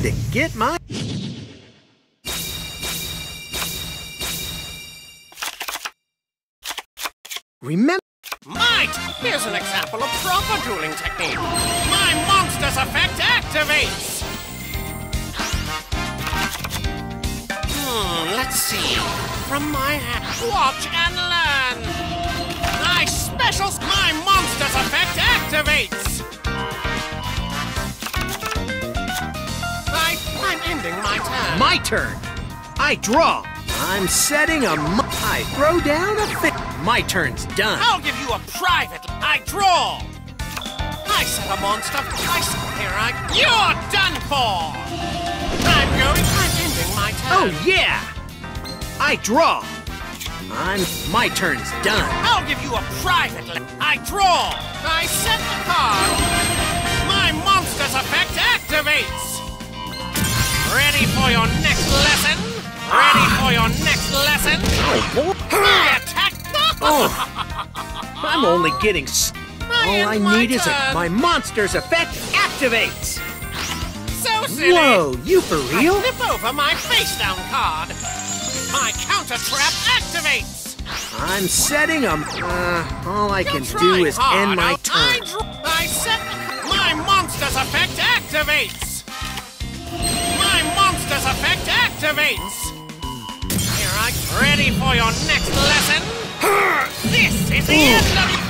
Time to get my... Remember... Might! Here's an example of proper dueling technique. My monster's effect activates! Let's see. From my hand, watch and learn! My specials, my monster's effect activates! I'm ending my turn. My turn. I draw. I'm setting a... I throw down a thing. My turn's done. I'll give you a private. I draw. I set a monster. You're done for. I'm ending my turn. Oh, yeah. I draw. My turn's done. I'll give you a private. I draw. I set the card. My monster's effect activates. Ready for your next lesson? Ready for your next lesson? Oh, I attack! I'm only getting... All I need is my monster's effect activates! So silly! Whoa, you for real? I flip over my face-down card. My counter trap activates! I'm setting a... all I can do is end my turn. I set... My monster's effect activates! My monster's effect activates! Ready for your next lesson? This is the end of